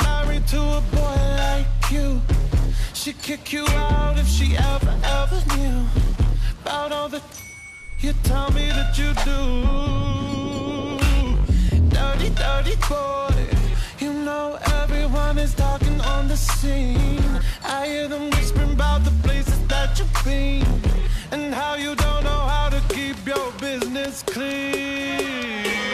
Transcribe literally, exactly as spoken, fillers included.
married to a boy like you. She'd kick you out if she ever, ever knew about all the you tell me that you do. Dirty, dirty boy. You know everyone is talking on the scene. I hear them whispering about the places that you've been and how you don't know how to keep your business clean.